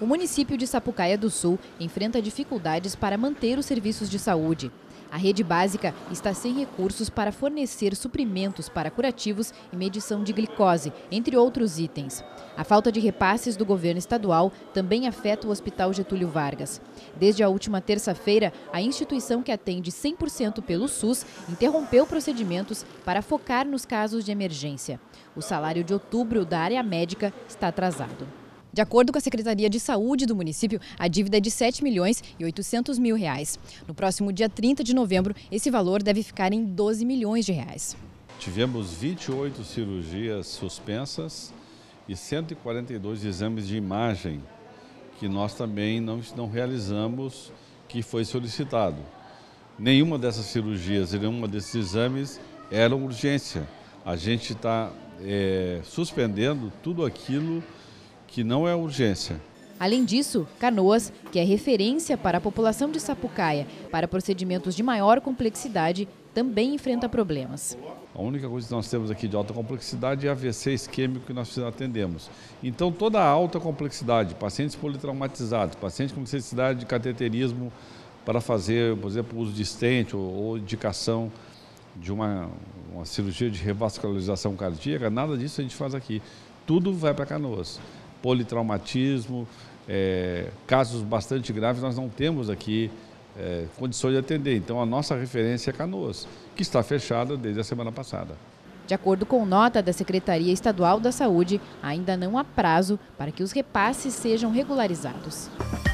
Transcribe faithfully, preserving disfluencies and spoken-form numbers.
município de Sapucaia do Sul enfrenta dificuldades para manter os serviços de saúde. A rede básica está sem recursos para fornecer suprimentos para curativos e medição de glicose, entre outros itens. A falta de repasses do governo estadual também afeta o Hospital Getúlio Vargas. Desde a última terça-feira, a instituição, que atende cem por cento pelo SUS, interrompeu procedimentos para focar nos casos de emergência. O salário de outubro da área médica está atrasado. De acordo com a Secretaria de Saúde do município, a dívida é de sete milhões e oitocentos mil reais. No próximo dia trinta de novembro, esse valor deve ficar em doze milhões de reais. Tivemos vinte e oito cirurgias suspensas e cento e quarenta e dois exames de imagem que nós também não, não realizamos, que foi solicitado. Nenhuma dessas cirurgias e nenhuma desses exames era urgência. A gente está é, suspendendo tudo aquilo que não é urgência. Além disso, Canoas, que é referência para a população de Sapucaia para procedimentos de maior complexidade, também enfrenta problemas. A única coisa que nós temos aqui de alta complexidade é A V C isquêmico que nós atendemos. Então, toda a alta complexidade, pacientes politraumatizados, pacientes com necessidade de cateterismo para fazer, por exemplo, uso de stent ou, ou indicação de uma, uma cirurgia de revascularização cardíaca, nada disso a gente faz aqui. Tudo vai para Canoas. Politraumatismo, é, casos bastante graves, nós não temos aqui é, condições de atender. Então, a nossa referência é Canoas, que está fechada desde a semana passada. De acordo com nota da Secretaria Estadual da Saúde, ainda não há prazo para que os repasses sejam regularizados.